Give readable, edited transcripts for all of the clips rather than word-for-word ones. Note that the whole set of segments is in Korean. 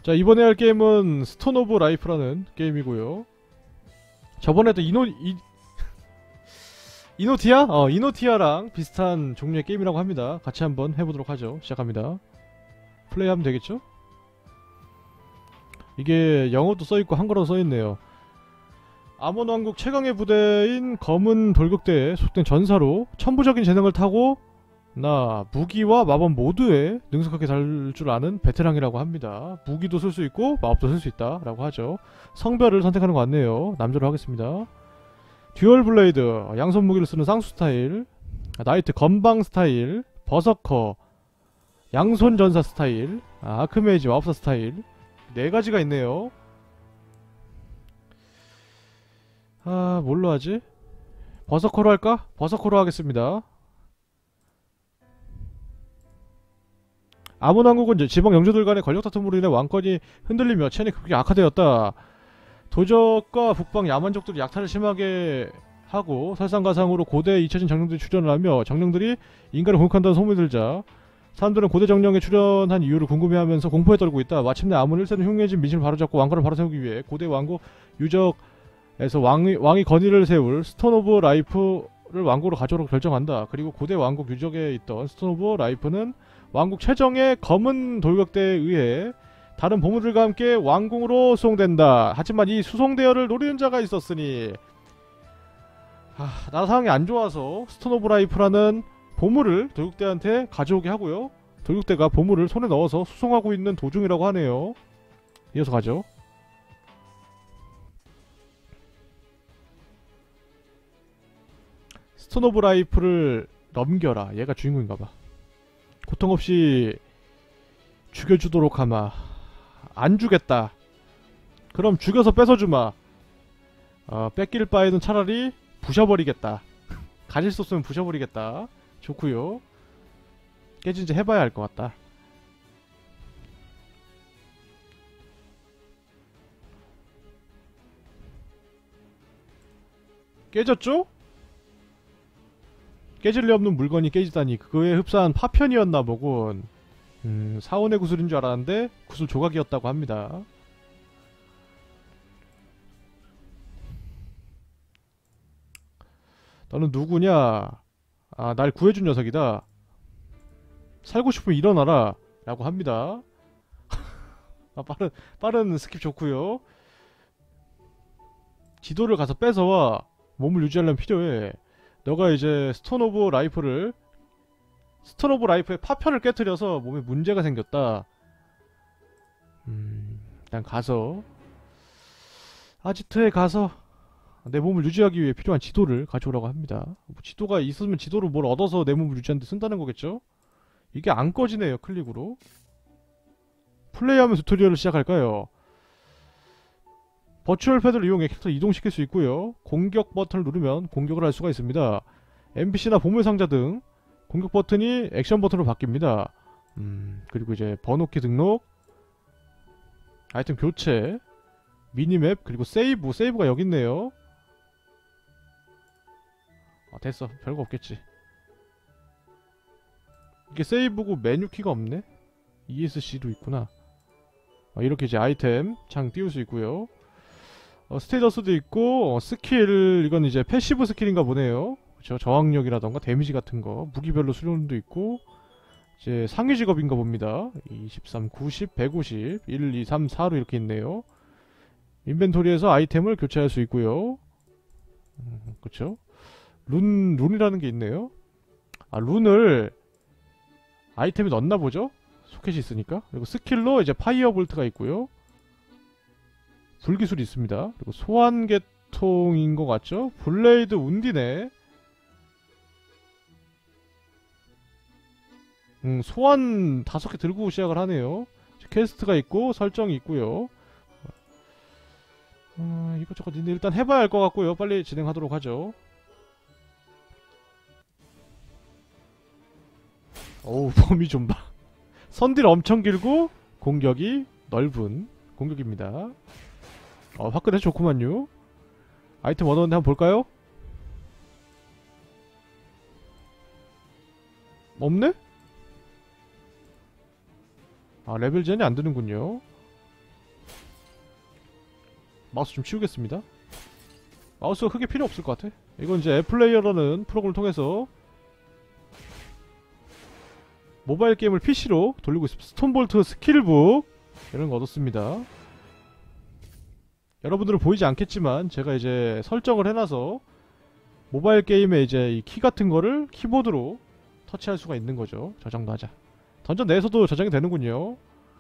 자, 이번에 할 게임은 스톤 오브 라이프라는 게임이고요. 저번에도 이노티아? 이노티아랑 비슷한 종류의 게임이라고 합니다. 같이 한번 해보도록 하죠. 시작합니다. 플레이하면 되겠죠? 이게 영어도 써있고 한글로 써있네요. 아몬 왕국 최강의 부대인 검은 돌격대에 속된 전사로 천부적인 재능을 타고 나 무기와 마법 모두에 능숙하게 잘 줄 아는 베테랑이라고 합니다. 무기도 쓸 수 있고 마법도 쓸 수 있다 라고 하죠. 성별을 선택하는 것 같네요. 남자로 하겠습니다. 듀얼 블레이드 양손 무기를 쓰는 쌍수 스타일, 나이트 건방 스타일, 버서커 양손 전사 스타일, 아크메이지 마법사 스타일, 네 가지가 있네요. 뭘로 하지? 버서커로 할까? 버서커로 하겠습니다. 아몬 왕국은 지방 영주들 간의 권력 다툼으로 인해 왕권이 흔들리며 체온이 급격히 악화되었다. 도적과 북방 야만족들이 약탈을 심하게 하고 설상가상으로 고대에 잊혀진 정령들이 출현을 하며 정령들이 인간을 공격한다는 소문이 들자 사람들은 고대 정령에 출현한 이유를 궁금해하면서 공포에 떨고 있다. 마침내 아몬 1세는 흉해진 민심을 바로잡고 왕권을 바로 세우기 위해 고대 왕국 유적에서 왕이 건의를 세울 스톤 오브 라이프를 왕국으로 가져오라고 결정한다. 그리고 고대 왕국 유적에 있던 스톤 오브 라이프는 왕국 최정의 검은 돌격대에 의해 다른 보물들과 함께 왕궁으로 수송된다. 하지만 이 수송대열을 노리는 자가 있었으니 나 상황이 안 좋아서 스톤 오브 라이프라는 보물을 돌격대한테 가져오게 하고요. 돌격대가 보물을 손에 넣어서 수송하고 있는 도중이라고 하네요. 이어서 가죠. 스톤 오브 라이프를 넘겨라. 얘가 주인공인가봐. 고통 없이 죽여주도록 하마. 안 주겠다. 그럼 죽여서 뺏어주마. 뺏길 바에는 차라리 부셔버리겠다. 가질 수 없으면 부셔버리겠다. 좋구요. 깨진지 해봐야 할 것 같다. 깨졌죠? 깨질 리 없는 물건이 깨지다니 그거에 흡사한 파편이었나 보군. 사원의 구슬인 줄 알았는데 구슬 조각이었다고 합니다. 너는 누구냐? 날 구해준 녀석이다. 살고 싶으면 일어나라 라고 합니다. 빠른 스킵 좋구요. 지도를 가서 뺏어와. 몸을 유지하려면 필요해. 너가 이제 스톤 오브 라이프의 파편을 깨뜨려서 몸에 문제가 생겼다. 일단 가서 아지트에 가서 내 몸을 유지하기 위해 필요한 지도를 가져오라고 합니다. 뭐 지도가 있으면 지도로 뭘 얻어서 내 몸을 유지하는 데 쓴다는 거겠죠? 이게 안 꺼지네요. 클릭으로. 플레이하면 튜토리얼을 시작할까요? 버추얼 패드를 이용해 캐릭터 이동시킬 수 있고요. 공격 버튼을 누르면 공격을 할 수가 있습니다. NPC나 보물상자 등 공격 버튼이 액션 버튼으로 바뀝니다. 그리고 이제 번호키 등록, 아이템 교체, 미니맵, 그리고 세이브가 여기 있네요. 됐어. 별거 없겠지. 이게 세이브고 메뉴키가 없네? ESC도 있구나. 이렇게 이제 아이템 창 띄울 수 있고요. 스테이터스도 있고, 스킬, 이건 이제 패시브 스킬인가 보네요. 그쵸? 저항력이라던가 데미지 같은 거, 무기별로 수련도 있고, 이제 상위 직업인가 봅니다. 23, 90, 150, 1, 2, 3, 4로 이렇게 있네요. 인벤토리에서 아이템을 교체할 수 있고요. 그쵸? 룬이라는 게 있네요. 룬을 아이템에 넣나 보죠? 소켓이 있으니까. 그리고 스킬로 이제 파이어 볼트가 있고요. 불기술이 있습니다. 그리고 소환계통인 것 같죠? 블레이드 운디네. 소환 5개 들고 시작을 하네요. 퀘스트가 있고 설정이 있고요. 이것저것 일단 해봐야 할 것 같고요. 빨리 진행하도록 하죠. 어우, 범위 좀 봐. 선딜 엄청 길고 공격이 넓은 공격입니다. 화끈해 좋구만요. 아이템 얻었는데 한번 볼까요? 없네? 레벨 제한이 안 드는군요. 마우스 좀 치우겠습니다. 마우스가 크게 필요 없을 것 같아. 이건 이제 앱플레이어라는 프로그램을 통해서 모바일 게임을 PC로 돌리고 있습니다. 스톤볼트 스킬북 이런 거 얻었습니다. 여러분들은 보이지 않겠지만 제가 이제 설정을 해놔서 모바일 게임에 이제 이 키 같은 거를 키보드로 터치할 수가 있는 거죠. 저장도 하자. 던전 내에서도 저장이 되는군요.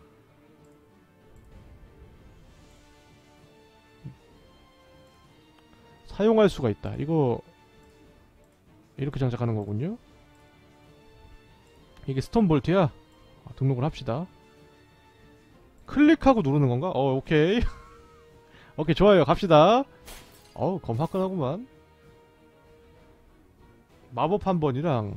사용할 수가 있다. 이거 이렇게 장착하는 거군요. 이게 스톤볼트야. 등록을 합시다. 클릭하고 누르는 건가? 오케이. 오케이, 좋아요. 갑시다. 검 화끈하구만. 마법 한 번이랑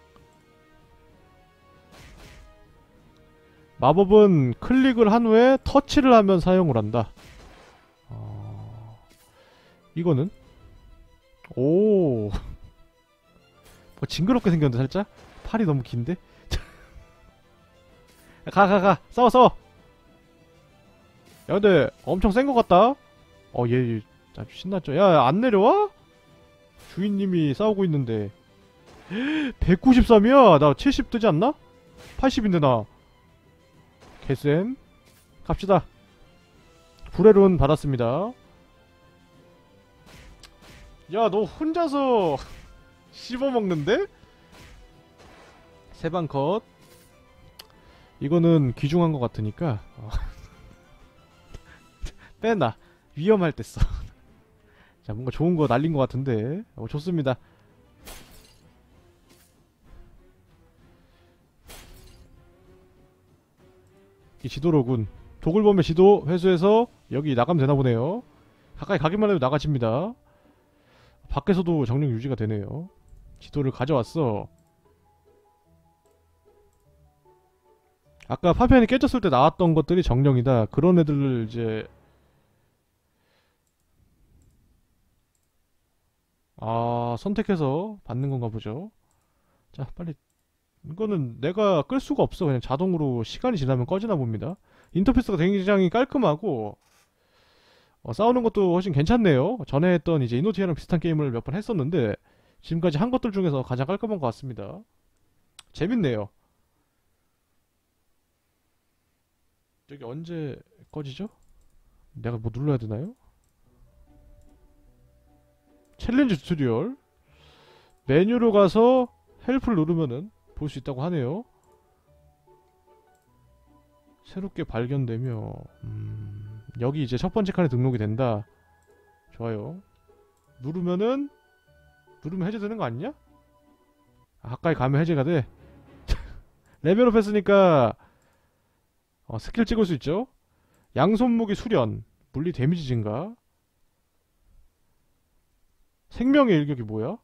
마법은 클릭을 한 후에 터치를 하면 사용을 한다. 이거는 오 뭐 징그럽게 생겼는데 살짝? 팔이 너무 긴데? 가 싸워 야 근데 엄청 센 것 같다. 얘 아주 신났죠. 야 안 내려와? 주인님이 싸우고 있는데 193이야. 나 70 뜨지 않나? 80인데 나 개쌤. 갑시다. 불의론 받았습니다. 야 너 혼자서 씹어먹는데? 세방 컷. 이거는 귀중한 것 같으니까 빼놔. 위험할 때 써. 자 뭔가 좋은 거 날린 것 같은데 좋습니다. 이 지도로군. 도굴범의 지도 회수해서 여기 나가면 되나 보네요. 가까이 가기만 해도 나가집니다. 밖에서도 정령 유지가 되네요. 지도를 가져왔어. 아까 파편이 깨졌을 때 나왔던 것들이 정령이다. 그런 애들을 이제 선택해서 받는 건가 보죠. 자 빨리. 이거는 내가 끌 수가 없어. 그냥 자동으로 시간이 지나면 꺼지나 봅니다. 인터페이스가 굉장히 깔끔하고 싸우는 것도 훨씬 괜찮네요. 전에 했던 이제 이노티아랑 비슷한 게임을 몇 번 했었는데 지금까지 한 것들 중에서 가장 깔끔한 것 같습니다. 재밌네요. 저기 언제 꺼지죠? 내가 뭐 눌러야 되나요? 챌린지 튜토리얼 메뉴로 가서 헬프를 누르면은 볼 수 있다고 하네요. 새롭게 발견되며 여기 이제 첫 번째 칸에 등록이 된다. 좋아요. 누르면 해제되는 거 아니냐? 가까이 가면 해제가 돼. 레벨업 했으니까 스킬 찍을 수 있죠. 양손무기 수련, 물리 데미지 증가, 생명의 일격이 뭐야?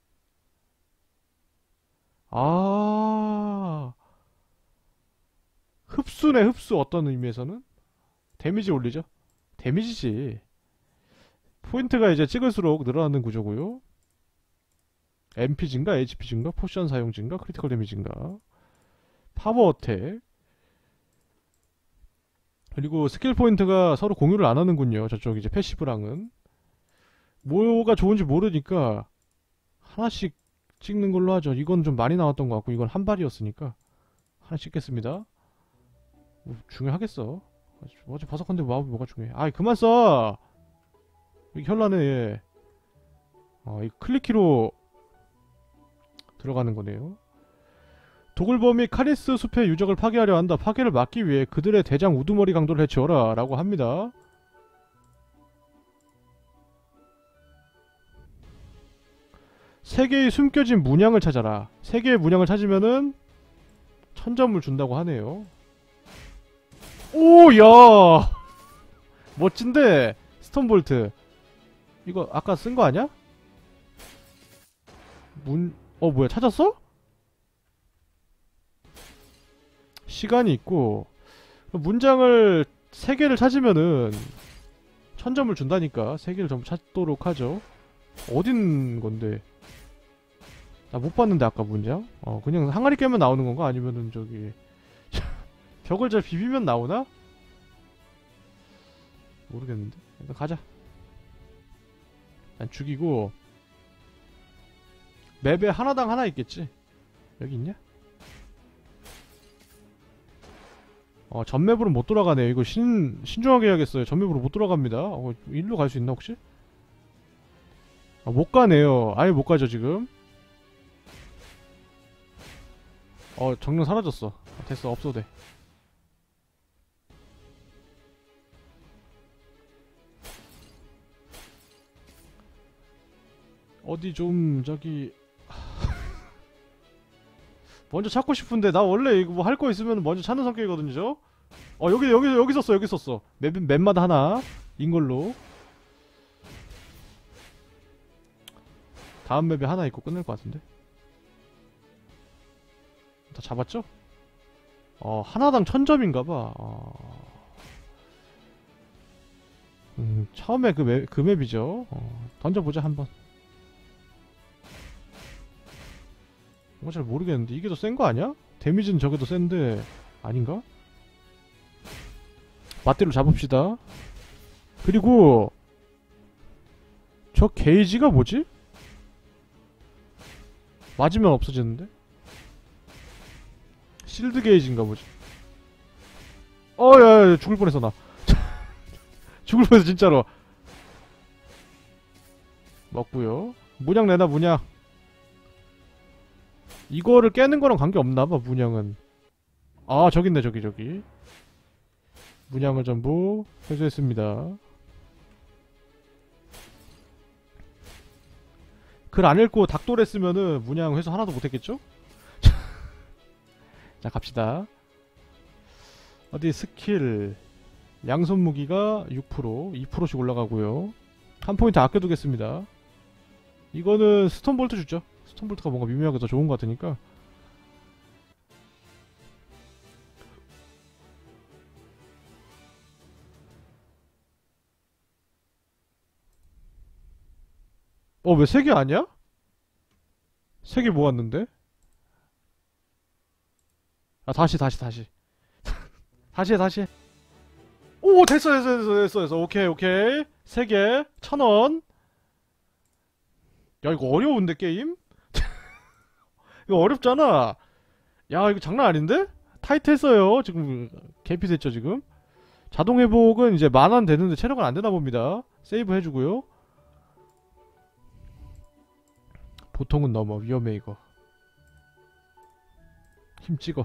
흡수네. 흡수. 어떤 의미에서는 데미지 올리죠. 데미지지. 포인트가 이제 찍을수록 늘어나는 구조고요. MP 증가, HP 증가, 포션 사용 증가, 크리티컬 데미지 증가, 파워 어택. 그리고 스킬 포인트가 서로 공유를 안 하는군요. 저쪽 이제 패시브랑은. 뭐가 좋은지 모르니까 하나씩 찍는 걸로 하죠. 이건 좀 많이 나왔던 것 같고 이건 한 발이었으니까 하나 찍겠습니다. 뭐 중요하겠어. 어제 버섯컨데 마법이 뭐가 중요해. 그만 써. 이게 현란해 얘. 이 클릭키로 들어가는 거네요. 도굴범이 카리스 숲의 유적을 파괴하려 한다. 파괴를 막기 위해 그들의 대장 우두머리 강도를 해치워라 라고 합니다. 세계의 숨겨진 문양을 찾아라. 세계의 문양을 찾으면은 1000점을 준다고 하네요. 오, 야! 멋진데? 스톤볼트. 이거 아까 쓴 거 아니야? 뭐야, 찾았어? 시간이 있고, 문장을 3개를 찾으면은 1000점을 준다니까 3개를 전부 찾도록 하죠. 어딘 건데? 나 못 봤는데 아까 문장? 그냥 항아리 깨면 나오는 건가? 아니면은 저기 벽을 잘 비비면 나오나? 모르겠는데. 일단 가자. 난 죽이고 맵에 하나당 하나 있겠지. 여기 있냐? 전맵으로 못 돌아가네. 이거 신중하게 해야겠어요. 전맵으로 못 돌아갑니다. 일로 갈 수 있나 혹시? 못 가네요. 아예 못 가죠 지금. 정령 사라졌어. 됐어, 없어도 돼. 어디 좀 저기 먼저 찾고 싶은데, 나 원래 이거 뭐 할 거 있으면 먼저 찾는 성격이거든요. 저? 여기 썼어, 여기 썼어. 맵마다 하나 인걸로. 다음 맵에 하나 있고 끝낼 것 같은데. 다 잡았죠? 하나당 1000점인가봐. 처음에 그 맵이죠. 던져보자 한번. 뭔가 잘 모르겠는데 이게 더 센 거 아니야? 데미지는 저게 더 센데 아닌가? 맞대로 잡읍시다. 그리고 저 게이지가 뭐지? 맞으면 없어지는데? 실드 게이지인가 뭐지? 야야, 죽을 뻔했어 나. 죽을 뻔했어 진짜로. 먹고요. 문양 내놔, 문양. 이거를 깨는 거랑 관계없나봐 문양은. 저기 있네, 저기. 문양을 전부 회수했습니다. 글 안 읽고 닭돌 했으면은 문양 회수 하나도 못했겠죠? 자, 갑시다. 어디 스킬 양손 무기가 6%, 2%씩 올라가고요. 한 포인트 아껴두겠습니다. 이거는 스톤볼트 주죠. 스톤볼트가 뭔가 미묘하게 더 좋은 것 같으니까. 왜 3개 아니야? 3개 모았는데? 다시. 다시 해. 오, 됐어. 오케이. 3개 1000원. 야, 이거 어려운데 게임? 이거 어렵잖아. 야, 이거 장난 아닌데? 타이트했어요. 지금 개피 됐죠 지금. 자동 회복은 이제 만원 되는데 체력은 안 되나 봅니다. 세이브 해주고요. 보통은 너무 위험해 이거. 힘 찍어.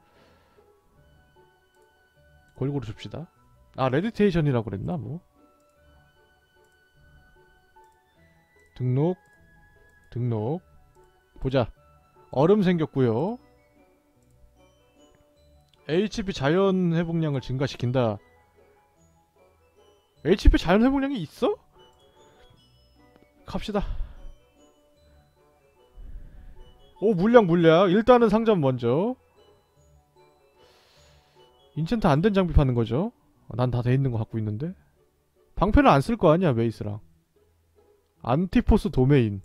골고루 줍시다. 레디테이션이라고 그랬나 뭐. 등록 보자. 얼음 생겼고요. HP 자연 회복량을 증가시킨다. HP 자연 회복량이 있어? 갑시다. 물량. 일단은 상점 먼저. 인챈트 안 된 장비 파는 거죠. 난 다 돼 있는 거 갖고 있는데. 방패는 안 쓸 거 아니야, 메이스랑. 안티포스 도메인.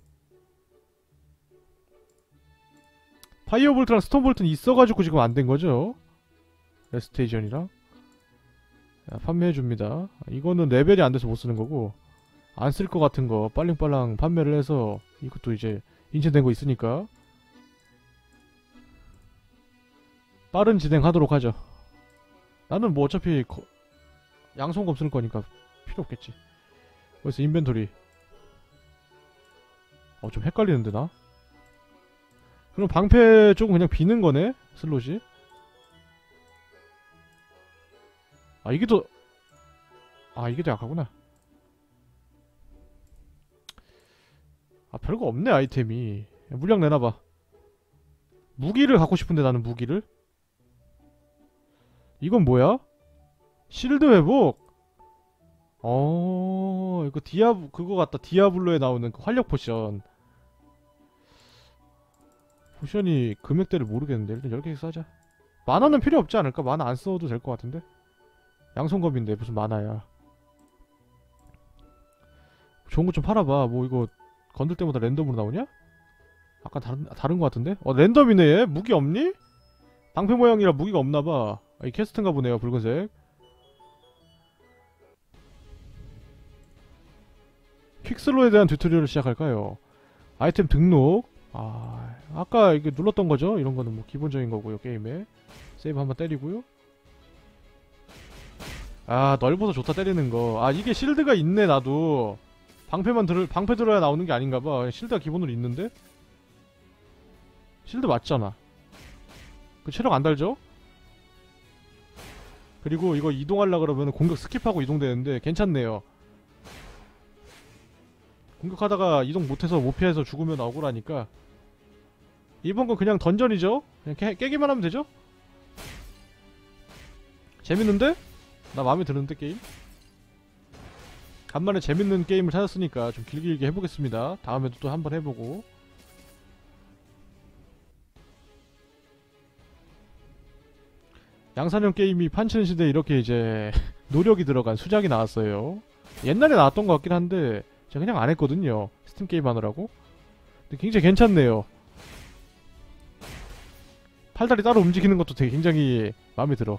파이어볼트랑 스톤볼트는 있어가지고 지금 안 된 거죠. 레스테이션이랑. 판매해줍니다. 이거는 레벨이 안 돼서 못 쓰는 거고, 안 쓸 거 같은 거 빨랑빨랑 판매를 해서 이것도 이제 인챈된 거 있으니까 빠른 진행하도록 하죠. 나는 뭐 어차피 양손검 쓸 거니까 필요 없겠지. 그래서 인벤토리. 좀 헷갈리는데 나? 그럼 방패 조금 그냥 비는 거네? 슬롯이? 이게 더 약하구나. 별거 없네 아이템이. 물량 내놔봐. 무기를 갖고 싶은데 나는 무기를? 이건 뭐야? 실드 회복? 이거 그거 같다. 디아블로에 나오는 그 활력 포션. 포션이 금액대를 모르겠는데 일단 10개씩 사자. 만화는 필요 없지 않을까? 만화 안 써도 될 것 같은데? 양손검인데 무슨 만화야. 좋은 거 좀 팔아봐. 뭐 이거 건들 때마다 랜덤으로 나오냐? 아까 다른 거 같은데? 랜덤이네 얘? 무기 없니? 방패 모양이라 무기가 없나봐. 이 캐스트인가 보네요. 붉은색. 퀵슬로에 대한 튜토리얼을 시작할까요? 아이템 등록. 아까 이게 눌렀던 거죠? 이런 거는 뭐 기본적인 거고요, 게임에. 세이브 한번 때리고요. 넓어서 좋다 때리는 거. 이게 실드가 있네, 나도. 방패 들어야 나오는 게 아닌가 봐. 실드가 기본으로 있는데? 실드 맞잖아. 그 체력 안 달죠? 그리고 이거 이동하려 그러면 공격 스킵하고 이동되는데 괜찮네요. 공격하다가 이동 못해서 못 피해서 죽으면 억울하니까. 이번 건 그냥 던전이죠? 그냥 깨기만 하면 되죠? 재밌는데? 나 마음에 드는데 게임? 간만에 재밌는 게임을 찾았으니까 좀 길게 해보겠습니다. 다음에도 또 한번 해보고. 양산형 게임이 판치는 시대에 이렇게 이제 노력이 들어간 수작이 나왔어요. 옛날에 나왔던 것 같긴 한데 제가 그냥 안 했거든요. 스팀 게임 하느라고. 근데 굉장히 괜찮네요. 팔다리 따로 움직이는 것도 되게 굉장히 마음에 들어.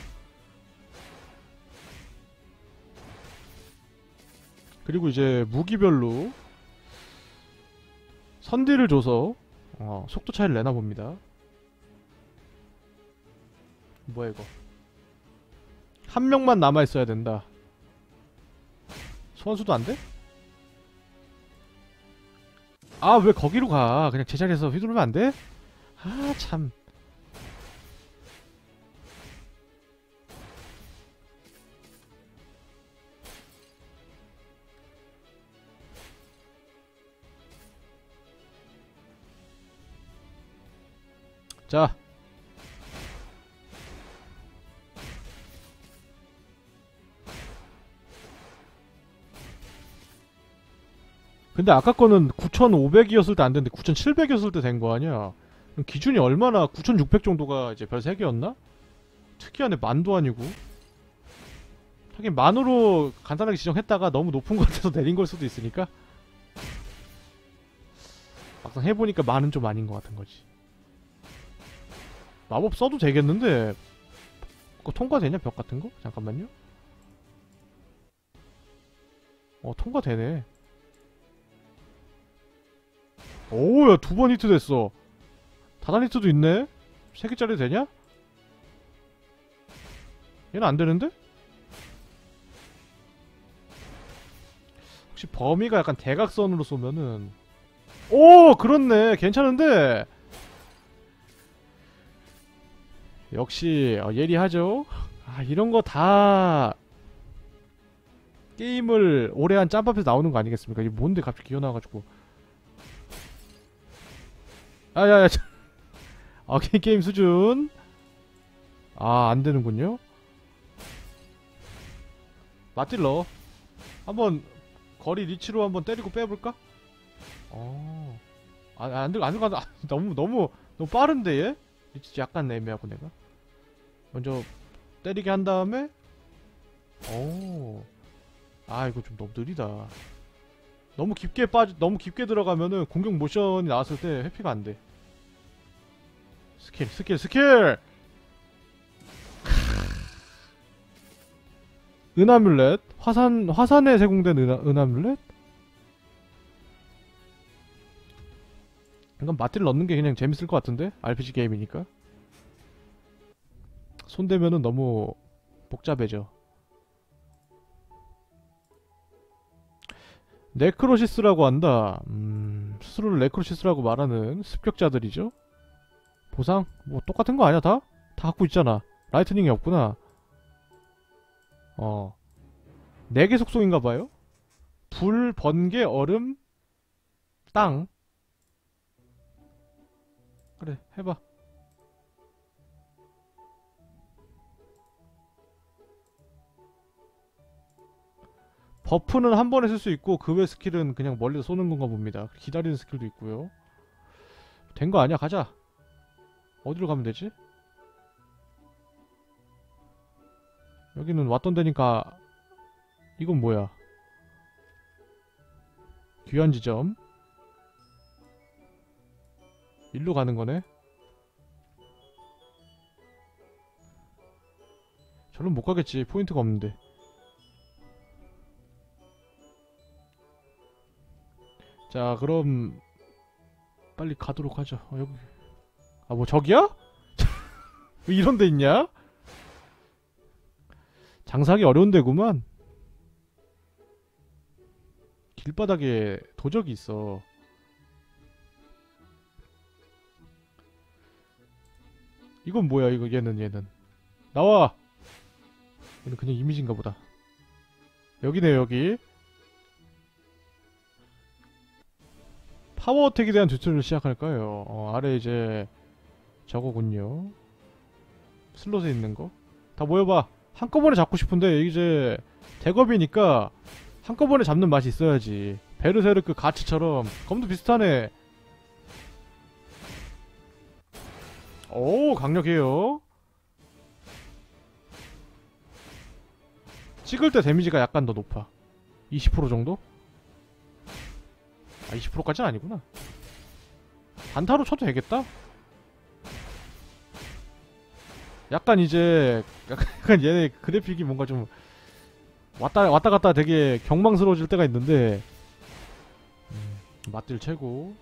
그리고 이제 무기별로 선딜을 줘서 속도 차이를 내나 봅니다. 뭐야 이거. 한 명만 남아있어야 된다. 소환수도 안 돼? 왜 거기로 가. 그냥 제자리에서 휘두르면 안 돼? 참. 자. 근데 아까 거는 9,500이었을 때 안 됐는데 9,700이었을 때 된 거 아니야? 그럼 기준이 얼마나 9,600 정도가 이제 별 3개였나? 특이하네. 만도 아니고. 하긴 만으로 간단하게 지정했다가 너무 높은 것 같아서 내린 걸 수도 있으니까. 막상 해보니까 만은 좀 아닌 것 같은 거지. 마법 써도 되겠는데 그거 통과되냐? 벽 같은 거? 잠깐만요. 통과되네. 오야 2번 히트 됐어. 다단 히트도 있네? 3개짜리 되냐? 얘는 안 되는데? 혹시 범위가 약간 대각선으로 쏘면은 오! 그렇네. 괜찮은데? 역시 예리하죠? 이런거 다 게임을 오래 한 짬밥에서 나오는 거 아니겠습니까? 이게 뭔데 갑자기 기어나와가지고 야야야 게임 수준 안되는군요. 맞딜러 한번 거리 리치로 한번 때리고 빼볼까? 안들어간다. 너무 빠른데 얘? 리치 약간 애매하고 내가 먼저 때리게 한 다음에 이거 좀 너무 느리다. 너무 깊게 들어가면은 공격 모션이 나왔을 때 회피가 안 돼. 스킬! 은하뮬렛? 화산에 제공된 은하뮬렛? 이건 마틸 넣는 게 그냥 재밌을 것 같은데? RPG 게임이니까. 손대면은 너무 복잡해져. 네크로시스라고 한다. 스스로를 네크로시스라고 말하는 습격자들이죠. 보상? 뭐 똑같은 거 아니야 다? 다 갖고 있잖아. 라이트닝이 없구나. 4개 속성인가봐요? 불, 번개, 얼음, 땅. 그래 해봐. 버프는 한 번에 쓸 수 있고 그 외 스킬은 그냥 멀리서 쏘는 건가 봅니다. 기다리는 스킬도 있고요. 된 거 아니야? 가자. 어디로 가면 되지? 여기는 왔던 데니까. 이건 뭐야? 귀환 지점. 일로 가는 거네. 저는 못 가겠지. 포인트가 없는데. 자, 그럼 빨리 가도록 하죠. 여기. 아, 뭐 저기야? 왜 이런 데 있냐? 장사하기 어려운 데구만. 길바닥에 도적이 있어. 이건 뭐야? 이거 얘는 나와. 얘는 그냥 이미지인가 보다. 여기네 여기. 파워 어택에 대한 튜토리얼을 시작할까요? 아래 이제 저거군요. 슬롯에 있는 거. 다 모여봐. 한꺼번에 잡고 싶은데 이제 대검이니까 한꺼번에 잡는 맛이 있어야지. 베르세르크 가츠처럼. 검도 비슷하네. 오, 강력해요. 찍을 때 데미지가 약간 더 높아. 20% 정도? 아, 20%까지는 아니구나. 단타로 쳐도 되겠다? 약간 이제 약간 얘네 그래픽이 뭔가 좀 왔다 갔다 되게 경망스러워질 때가 있는데 맛들 최고.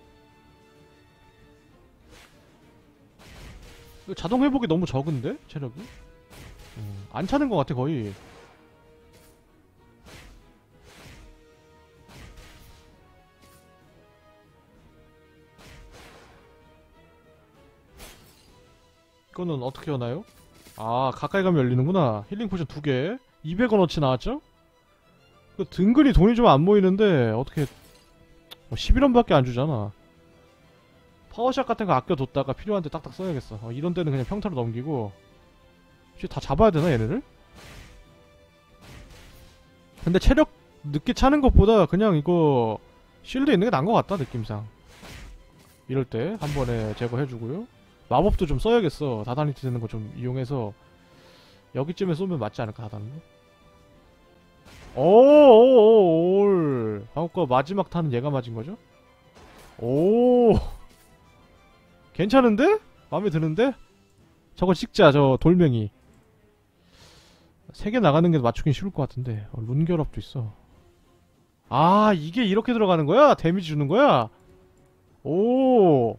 이거 자동 회복이 너무 적은데? 체력이? 안 차는 것 같아 거의. 이거는 어떻게 하나요? 아, 가까이 가면 열리는구나. 힐링 포션 2개 200원어치 나왔죠? 그 등근이 돈이 좀 안 모이는데 어떻게 11원밖에 안 주잖아. 파워샷 같은 거 아껴뒀다가 필요한 데 딱딱 써야겠어. 이런 데는 그냥 평타로 넘기고. 다 잡아야 되나 얘네를? 근데 체력 늦게 차는 것보다 그냥 이거 쉴드 있는 게 나은 것 같다 느낌상. 이럴 때 한 번에 제거해주고요. 마법도 좀 써야겠어. 다다니티 되는 거 좀 이용해서 여기쯤에 쏘면 맞지 않을까 하다는 거. 오오오올. 방금 거 마지막 타는 얘가 맞은 거죠? 오. 괜찮은데? 마음에 드는데? 저거 찍자. 저 돌멩이 3개 나가는 게 맞추긴 쉬울 것 같은데. 룬 결합도 있어. 아, 이게 이렇게 들어가는 거야? 데미지 주는 거야? 오.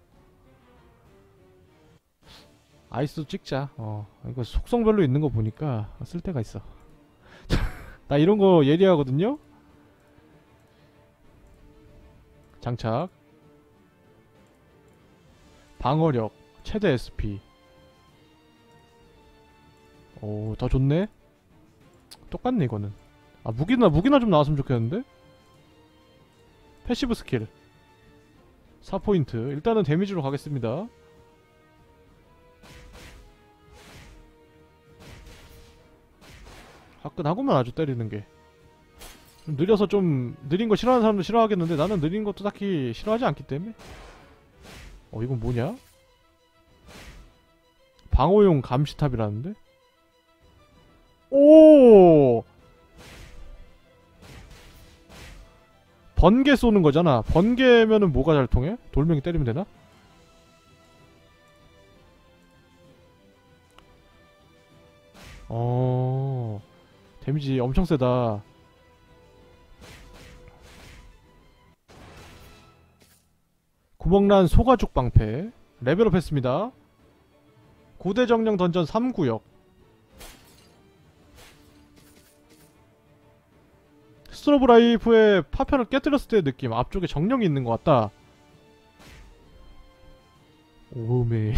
아이스도 찍자. 이거 속성별로 있는 거 보니까 쓸데가 있어. 나 이런 거 예리하거든요? 장착. 방어력. 최대 SP. 오, 더 좋네? 똑같네, 이거는. 아, 무기나 좀 나왔으면 좋겠는데? 패시브 스킬. 4포인트. 일단은 데미지로 가겠습니다. 화끈하구만 아주 때리는 게. 좀 느려서 좀 느린 거 싫어하는 사람도 싫어하겠는데 나는 느린 것도 딱히 싫어하지 않기 때문에. 이건 뭐냐? 방어용 감시탑이라는데? 오! 번개 쏘는 거잖아. 번개면은 뭐가 잘 통해? 돌멩이 때리면 되나? 데미지 엄청 세다. 구멍난 소가죽 방패. 레벨업 했습니다. 고대정령 던전 3구역. 스트로브 라이프의 파편을 깨뜨렸을 때의 느낌. 앞쪽에 정령이 있는 것 같다. 오메.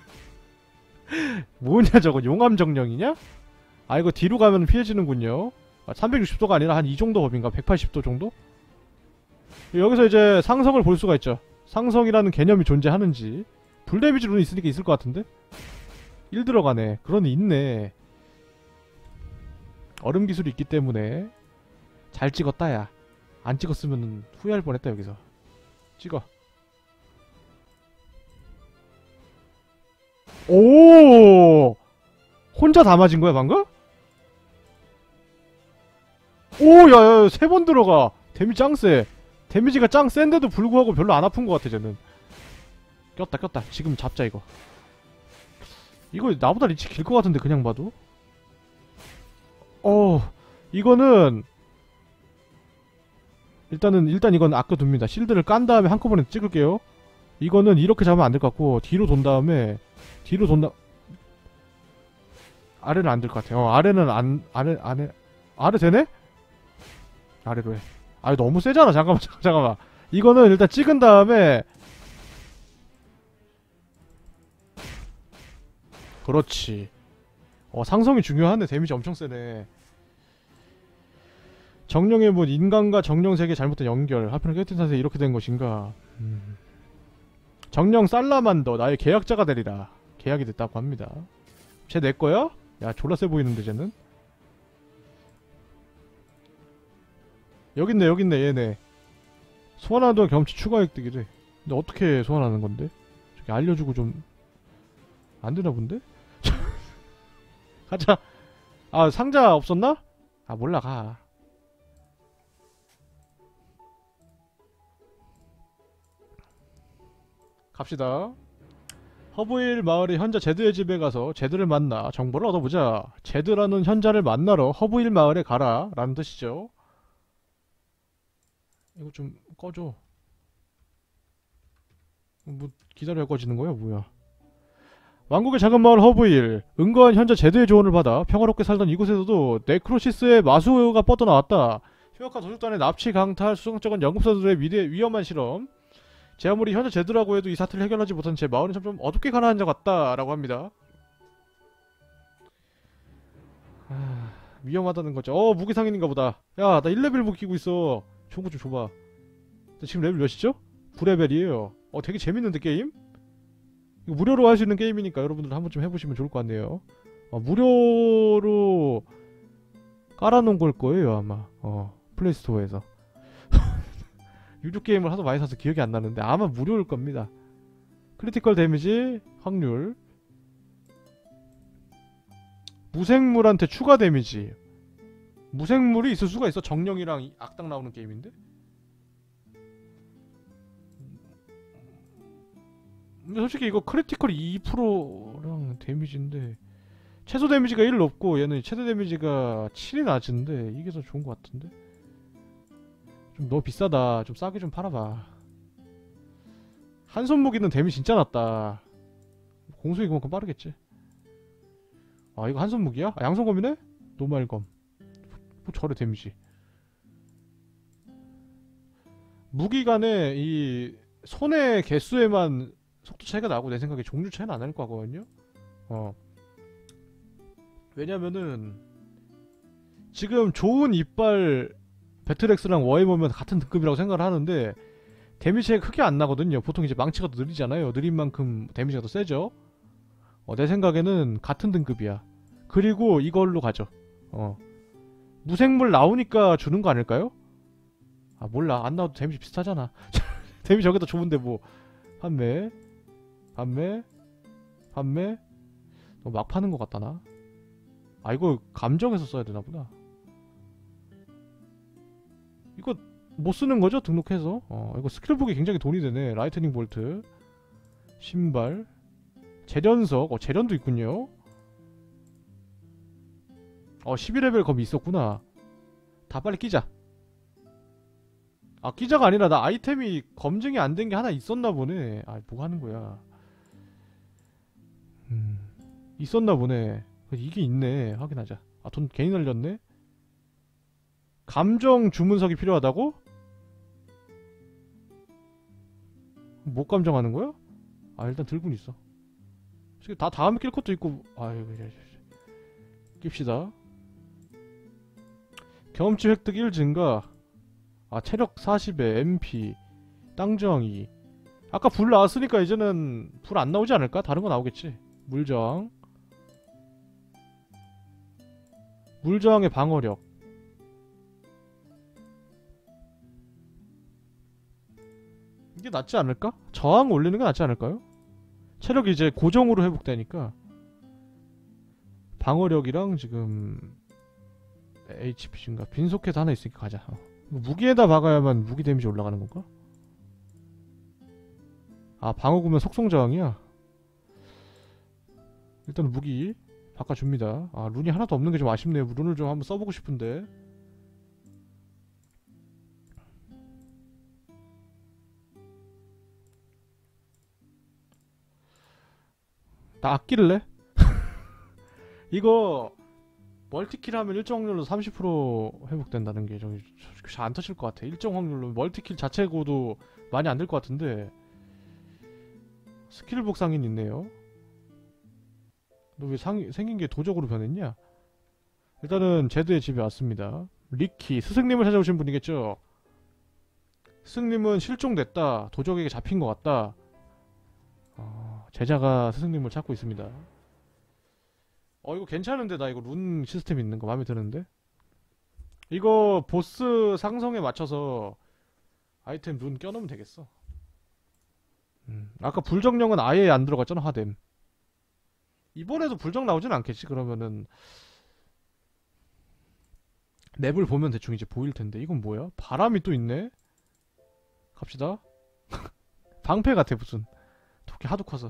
뭐냐 저거, 용암 정령이냐? 아, 이거 뒤로 가면 피해지는군요. 360도가 아니라 한 이 정도 범위인가? 180도 정도? 여기서 이제 상성을 볼 수가 있죠. 상성이라는 개념이 존재하는지. 불데미지 룬이 있으니까 있을 것 같은데? 1 들어가네. 그러니 있네. 얼음 기술이 있기 때문에 잘 찍었다 야. 안 찍었으면 후회할 뻔했다 여기서. 찍어. 오! 혼자 다 맞은 거야 방금? 오, 야야, 3번 들어가. 데미지 짱 세. 데미지가 짱 센데도 불구하고 별로 안 아픈 것 같아 쟤는. 꼈다. 지금 잡자 이거. 이거 나보다 리치 길 것 같은데 그냥 봐도. 이거는 일단 이건 아껴둡니다. 실드를 깐 다음에 한꺼번에 찍을게요. 이거는 이렇게 잡으면 안 될 것 같고 뒤로 돈 다음에 아래는 안 될 것 같아요. 아래는 아래 되네? 아래로 해. 아 너무 세잖아. 잠깐만. 이거는 일단 찍은 다음에 그렇지. 상성이 중요하네. 데미지 엄청 세네. 정령의 문, 인간과 정령 세계 잘못된 연결. 하필은 깨뜨린 사세에 이렇게 된 것인가. 정령 살라만더 나의 계약자가 되리라. 계약이 됐다고 합니다. 쟤 내 거야? 야 졸라 세 보이는데 쟤는. 여깄네 얘네. 소환하는 동안 경험치 추가 획득이래. 근데 어떻게 소환하는 건데? 저기 알려주고 좀 안되나 본데? 가자. 아 상자 없었나? 아 몰라 가. 갑시다. 허브힐 마을의 현자 제드의 집에 가서 제드를 만나 정보를 얻어보자. 제드라는 현자를 만나러 허브힐 마을에 가라 라는 뜻이죠. 이거 좀 꺼줘. 뭐 기다려야 꺼지는 거야 뭐야. 왕국의 작은 마을 허브힐. 은거한 현자 제드의 조언을 받아 평화롭게 살던 이곳에서도 네크로시스의 마수가 뻗어나왔다. 흉악한 도둑단의 납치, 강탈, 수성적인 연금사들의 위험한 실험. 제 아무리 현자 제드라고 해도 이 사태를 해결하지 못한 제 마을은 점점 어둡게 가라앉아 갔다 라고 합니다. 위험하다는 거죠. 무기 상인인가 보다. 야 나 1레벨 무기 끼고 있어. 좋은 거 좀 줘봐. 나 지금 레벨 몇이죠? 9레벨이에요. 되게 재밌는데 게임? 이거 무료로 할 수 있는 게임이니까 여러분들 한 번쯤 해보시면 좋을 것 같네요. 무료로 깔아놓은 걸 거예요 아마. 플레이스토어에서. 유료 게임을 하도 많이 사서 기억이 안 나는데 아마 무료일 겁니다. 크리티컬 데미지 확률, 무생물한테 추가 데미지. 무생물이 있을 수가 있어. 정령이랑 악당 나오는 게임인데. 근데 솔직히 이거 크리티컬 2%랑 데미지인데 최소 데미지가 1 높고 얘는 최대 데미지가 7이 낮은데 이게 더 좋은 것 같은데. 좀 너무 비싸다. 좀 싸게 좀 팔아봐. 한손 무기는 데미지 진짜 낮다. 공속이 그만큼 빠르겠지. 이거 한손 무기야? 양손검이네? 노말검. 뭐 저래 데미지. 무기 간에 이 손의 개수에만 속도 차이가 나고 내 생각에 종류 차이는 안 날 거거든요. 왜냐면은 지금 좋은 이빨 배틀엑스랑 워해보면 같은 등급이라고 생각을 하는데 데미지 차이가 크게 안 나거든요. 보통 이제 망치가 더 느리잖아요. 느린 만큼 데미지가 더 세죠. 내 생각에는 같은 등급이야. 그리고 이걸로 가죠. 무생물 나오니까 주는 거 아닐까요? 몰라. 안 나와도 데미지 비슷하잖아. 데미지 저게 더 좋은데 뭐. 판매. 막 파는 것 같다 나. 이거 감정해서 써야 되나 보다. 이거 못 쓰는 거죠? 등록해서. 이거 스킬북이 굉장히 돈이 되네. 라이트닝 볼트, 신발, 재련석. 재련도 있군요. 12레벨 검이 있었구나. 다 빨리 끼자. 끼자가 아니라 나 아이템이 검증이 안 된 게 하나 있었나 보네. 뭐 하는 거야. 있었나 보네. 이게 있네. 확인하자. 돈 괜히 날렸네. 감정 주문석이 필요하다고? 못 감정하는 거야? 일단 들고는 있어. 다 다음에 낄 것도 있고. 낍시다. 경험치 획득 1 증가. 체력 40에 MP 땅저항2. 아까 불 나왔으니까 이제는 불 안 나오지 않을까? 다른 거 나오겠지. 물저항. 물저항의 방어력. 이게 낫지 않을까? 저항 올리는 게 낫지 않을까요? 체력이 이제 고정으로 회복되니까. 방어력이랑 지금 HP 증가. 빈소켓 하나 있으니까 가자. 무기에다 박아야만 무기 데미지 올라가는 건가? 방어구면 속성저항이야. 일단 무기 바꿔줍니다. 룬이 하나도 없는 게 좀 아쉽네요. 룬을 좀 한번 써보고 싶은데. 나 아낄래? 이거 멀티킬 하면 일정 확률로 30% 회복된다는 게 좀 안 터질 것 같아. 일정 확률로 멀티킬 자체고도 많이 안 될 것 같은데. 스킬 복상인 있네요. 너 왜 생긴 게 도적으로 변했냐? 일단은 제드의 집에 왔습니다. 리키, 스승님을 찾아오신 분이겠죠? 스승님은 실종됐다. 도적에게 잡힌 것 같다. 제자가 스승님을 찾고 있습니다. 이거 괜찮은데? 나 이거 룬 시스템 있는 거 마음에 드는데? 이거 보스 상성에 맞춰서 아이템 룬 껴놓으면 되겠어. 아까 불정령은 아예 안 들어갔잖아, 하뎀. 이번에도 불정 나오진 않겠지. 그러면은 맵을 보면 대충 이제 보일 텐데. 이건 뭐야? 바람이 또 있네? 갑시다. 방패 같아 무슨. 토끼 하도 커서.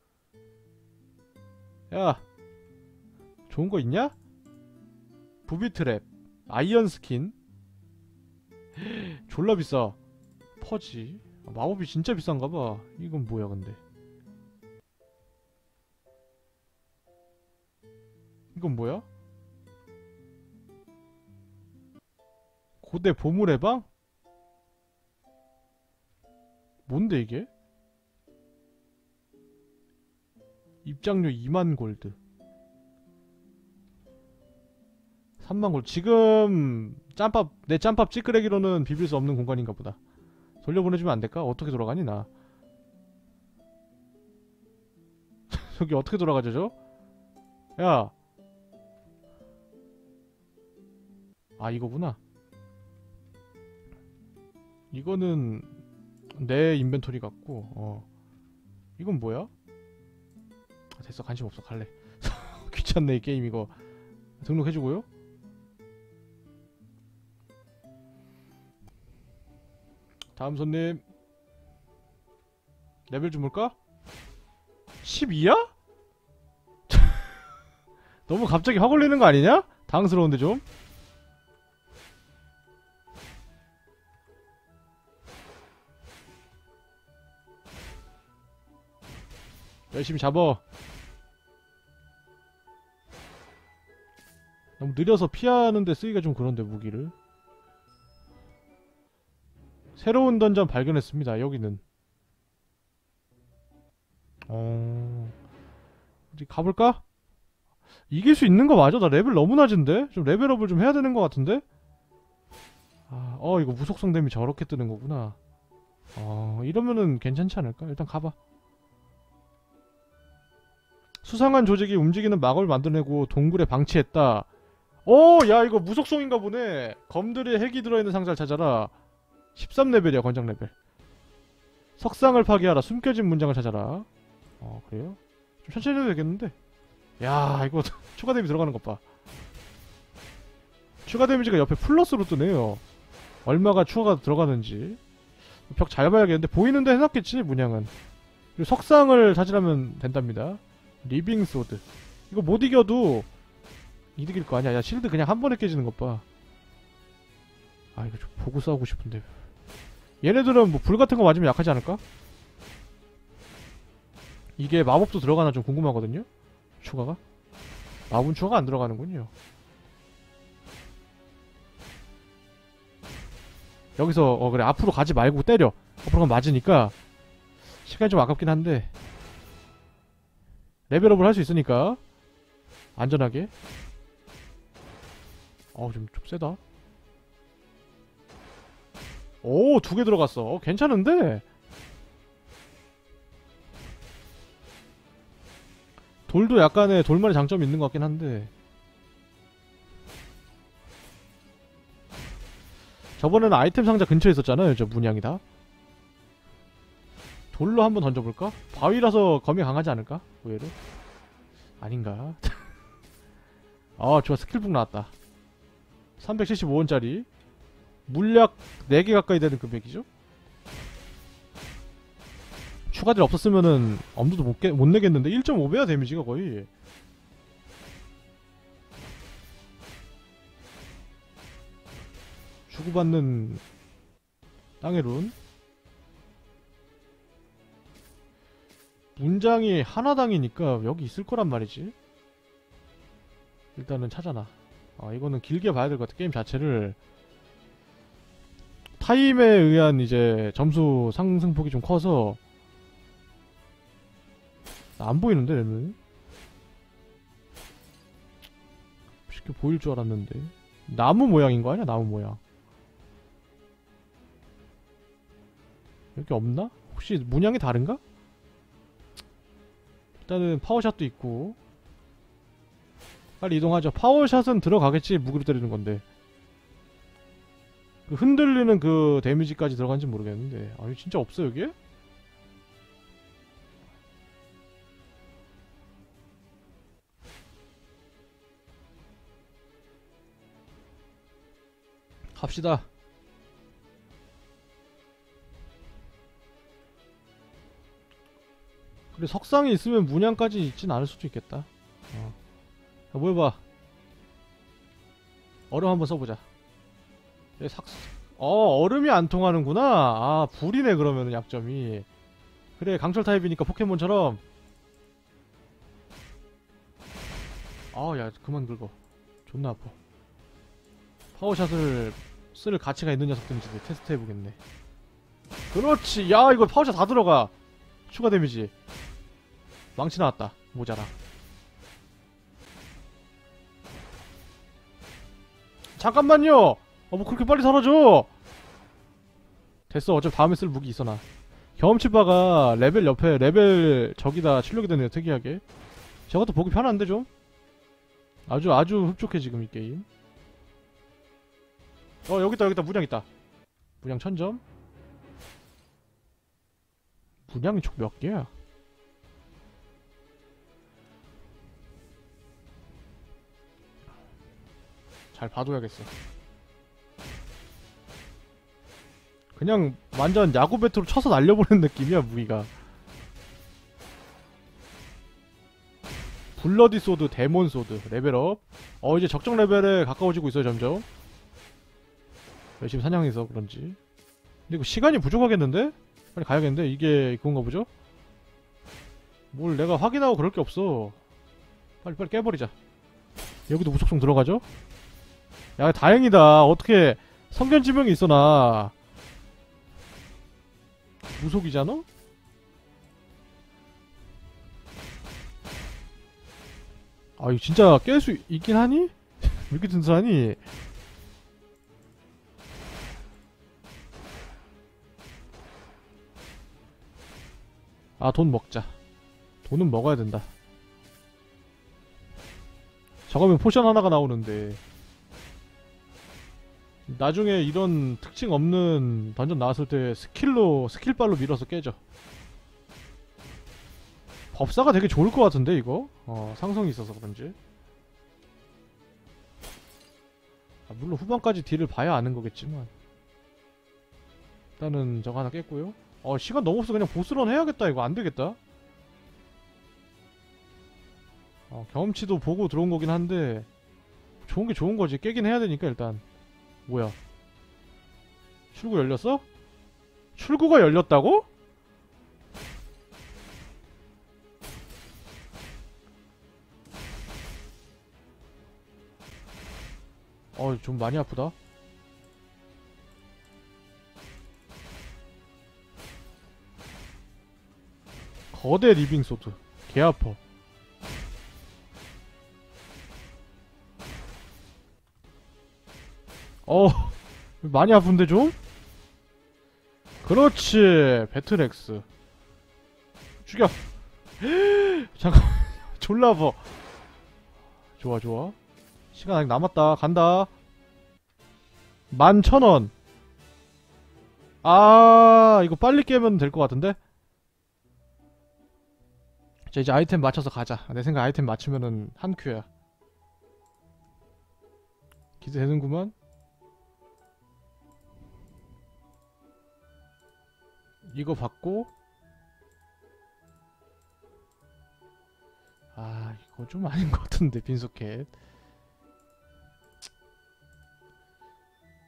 야, 좋은 거 있냐? 부비 트랩, 아이언 스킨. 졸라 비싸. 퍼지. 마법이 진짜 비싼가 봐. 이건 뭐야 근데. 이건 뭐야? 고대 보물의 방? 뭔데 이게? 입장료 2만 골드. 3만 골드. 지금 짬밥, 내 짬밥 찌끄레기로는 비빌 수 없는 공간인가 보다. 돌려보내주면 안 될까? 어떻게 돌아가니 나? 저기 어떻게 돌아가죠 저? 야, 아 이거구나. 이거는 내 인벤토리 같고. 이건 뭐야? 됐어, 관심 없어, 갈래. 귀찮네 이 게임. 이거 등록해주고요. 다음 손님. 레벨 좀 볼까? 12야? 너무 갑자기 확 올리는 거 아니냐? 당황스러운데 좀. 열심히 잡어. 너무 느려서 피하는데 쓰기가 좀 그런데 무기를. 새로운 던전 발견했습니다. 여기는 어디 가볼까? 이길 수 있는 거 맞아? 나 레벨 너무 낮은데? 좀 레벨업을 좀 해야 되는 거 같은데? 이거 무속성 데미 저렇게 뜨는 거구나. 이러면은 괜찮지 않을까? 일단 가봐. 수상한 조직이 움직이는 막을 만들어내고 동굴에 방치했다. 야 이거 무속성인가 보네. 검들의 핵이 들어있는 상자를 찾아라. 13레벨이야 권장 레벨. 석상을 파괴하라. 숨겨진 문장을 찾아라. 그래요? 좀 천천히 해도 되겠는데? 야 이거 추가 데미지 들어가는 것 봐. 추가 데미지가 옆에 플러스로 뜨네요. 얼마가 추가가 들어가는지. 벽 잘 봐야겠는데 보이는데 해놨겠지 문양은. 그리고 석상을 찾으라면 된답니다. 리빙 소드. 이거 못 이겨도 이득일 거 아니야. 야 실드 그냥 한 번에 깨지는 것 봐. 이거 좀 보고 싸우고 싶은데. 얘네들은 뭐 불 같은 거 맞으면 약하지 않을까? 이게 마법도 들어가나 좀 궁금하거든요? 추가가? 마법 추가가 안 들어가는군요. 여기서 그래 앞으로 가지 말고 때려. 앞으로 가면 맞으니까 시간이 좀 아깝긴 한데 레벨업을 할 수 있으니까 안전하게. 좀 세다. 오, 2개 들어갔어. 괜찮은데? 돌도 약간의 돌만의 장점이 있는 것 같긴 한데 저번에는 아이템 상자 근처에 있었잖아요. 저 문양이 다. 돌로 한번 던져볼까? 바위라서 검이 강하지 않을까? 의외로? 아닌가? 좋아. 스킬북 나왔다. 375원짜리 물약 4개 가까이 되는 금액이죠? 추가들 없었으면은 엄두도 못 내겠는데 1.5배야 데미지가 거의. 주고받는 땅의 룬. 문장이 하나당이니까 여기 있을 거란 말이지. 일단은 찾아놔. 이거는 길게 봐야 될 것 같아. 게임 자체를 타임에 의한 이제 점수 상승폭이 좀 커서 안 보이는데 얘는 쉽게 보일 줄 알았는데 나무 모양인 거 아니야? 나무 모양. 여기 없나? 혹시 문양이 다른가? 일단은 파워샷도 있고 빨리 이동하죠. 파워샷은 들어가겠지. 무기로 때리는 건데 그 흔들리는 그 데미지까지 들어간지 모르겠는데 아니 진짜 없어 여기에? 갑시다. 그래 석상이 있으면 문양까지 있진 않을 수도 있겠다. 자, 뭐 해봐. 얼음 한번 써보자. 얼음이 안 통하는구나. 아 불이네 그러면은 약점이. 그래 강철 타입이니까 포켓몬처럼. 야 그만 긁어. 존나 아파. 파워샷을 쓸 가치가 있는 녀석들인지 테스트 해보겠네. 그렇지. 야 이거 파워샷 다 들어가. 추가 데미지. 망치 나왔다. 모자라. 잠깐만요. 뭐 그렇게 빨리 사라져. 됐어. 어차피 다음에 쓸 무기 있어 나. 경험치바가 레벨 옆에 레벨 저기다 출력이 되네요. 특이하게. 저것도 보기 편한데 좀. 아주 흡족해 지금 이 게임. 여기다 문양 있다. 문양 1000점. 문양이 총 몇 개야? 잘 봐둬야겠어. 그냥 완전 야구 배트로 쳐서 날려보는 느낌이야 무기가. 블러디 소드, 데몬 소드 레벨업. 이제 적정 레벨에 가까워지고 있어요 점점. 열심히 사냥해서 그런지. 근데 이거 시간이 부족하겠는데? 빨리 가야겠는데? 이게 그건가 보죠? 뭘 내가 확인하고 그럴 게 없어. 빨리 깨버리자. 여기도 무속성 들어가죠? 야 다행이다. 어떻게 성견지명이 있어 나. 무속이잖아? 이거 진짜 깰 수 있긴 하니? 왜 이렇게 든든하니? 돈 먹자. 돈은 먹어야 된다. 저거면 포션 하나가 나오는데 나중에 이런 특징 없는 던전 나왔을 때 스킬발로 밀어서 깨져. 법사가 되게 좋을 것 같은데 이거? 상성이 있어서 그런지. 물론 후반까지 딜을 봐야 아는 거겠지만 일단은 저거 하나 깼고요. 시간 너무 없어. 그냥 보스런 해야겠다. 이거 안되겠다. 경험치도 보고 들어온 거긴 한데 좋은 게 좋은 거지. 깨긴 해야 되니까 일단. 뭐야? 출구 열렸어? 출구가 열렸다고? 좀 많이 아프다. 거대 리빙 소드. 개 아파. 많이 아픈데 좀? 그렇지. 배틀엑스. 죽여. 잠깐. 졸라 아파. 좋아. 시간 아직 남았다. 간다. 11,000원. 이거 빨리 깨면 될 것 같은데? 자, 이제 아이템 맞춰서 가자. 내 생각 아이템 맞추면은 한 큐야. 기대되는구만. 이거 받고 이거 좀 아닌 것 같은데 빈소켓.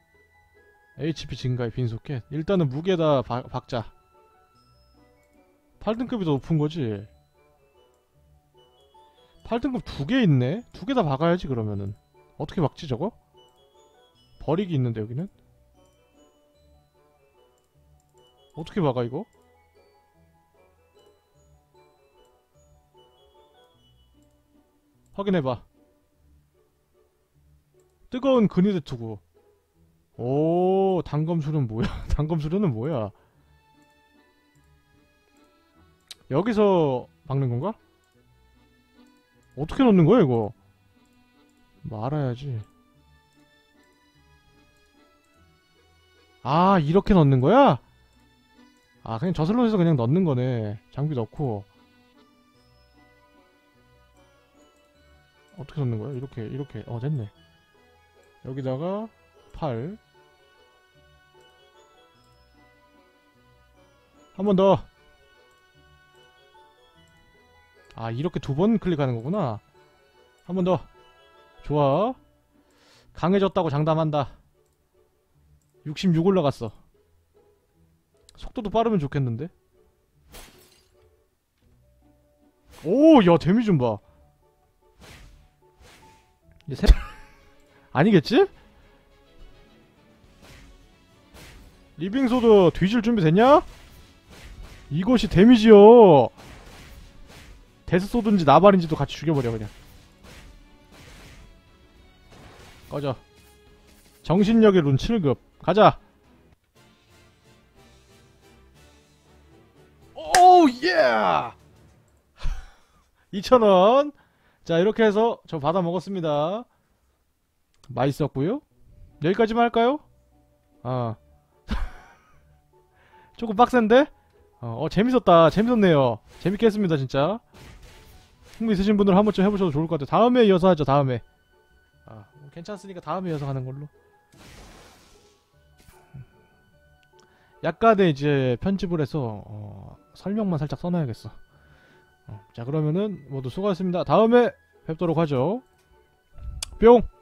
HP 증가의 빈소켓. 일단은 무게다 박자. 8등급이 더 높은 거지. 8등급 2개 있네? 2개 다 박아야지 그러면은. 어떻게 박지 저거? 버리기 있는데 여기는? 어떻게 박아 이거? 확인해봐. 뜨거운 근위대 투구. 오, 단검술은 뭐야? 단검술은 뭐야? 여기서 박는 건가? 어떻게 넣는 거야 이거? 말아야지. 아, 이렇게 넣는 거야? 아, 그냥 저슬로 해서 그냥 넣는 거네. 장비 넣고. 어떻게 넣는 거야? 이렇게. 됐네. 여기다가 8. 한 번 더. 아, 이렇게 2번 클릭하는 거구나. 한 번 더. 좋아. 강해졌다고 장담한다. 66 올라갔어. 속도도 빠르면 좋겠는데? 오, 야, 데미 좀 봐. 이제 아니겠지? 리빙소드 뒤질 준비 됐냐? 이것이 데미지요. 데스소드인지 나발인지도 같이 죽여버려 그냥. 꺼져. 정신력의 룬 7급 가자. 오 예. 2,000원. 자, 이렇게 해서 저 받아 먹었습니다. 맛있었고요. 여기까지만 할까요? 아 조금 빡센데? 재밌었다. 재밌었네요. 재밌게 했습니다 진짜. 흥미 있으신 분들 한 번쯤 해보셔도 좋을 것 같아요. 다음에 이어서 하죠. 다음에. 괜찮으니까 다음에 이어서 하는 걸로. 약간의 이제 편집을 해서 설명만 살짝 써놔야겠어. 자, 그러면은 모두 수고하셨습니다. 다음에 뵙도록 하죠. 뿅.